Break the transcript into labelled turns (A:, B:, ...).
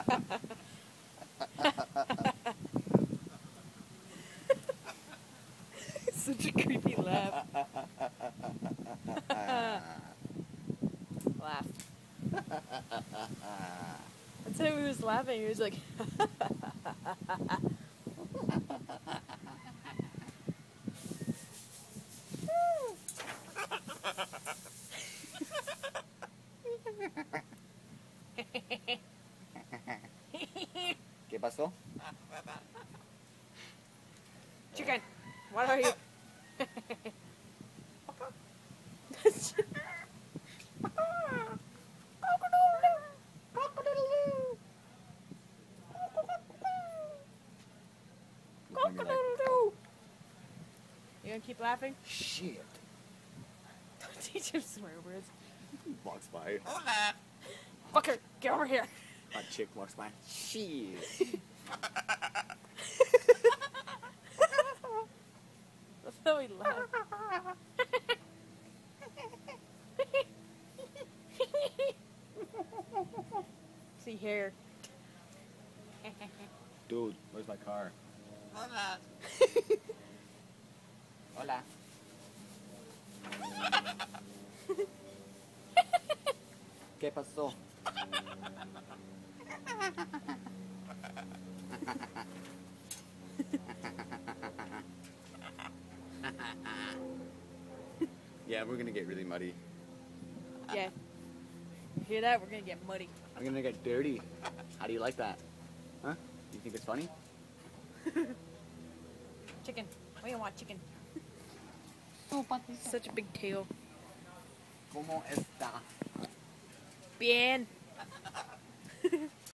A: Such a creepy laugh. Laugh. That's how he was laughing. He was like,
B: ¿Qué pasó?
A: chicken, what are you? You gonna keep laughing?
B: Shit.
A: Don't teach him swear words.
B: Walks by.
A: Fucker, get over here.
B: A chick walks by. Shit.
A: That's how he laughed. See here.
B: Dude, where's my car?
C: Hola.
B: Hola. ¿Qué pasó? Yeah, we're gonna get really muddy.
A: Yeah. You hear that? We're gonna get muddy.
B: I'm gonna get dirty. How do you like that? Huh? You think it's funny?
A: Chicken. We don't want chicken.
B: Oh, papi.
A: Such a big tail.
B: ¿Cómo está?
A: Bien.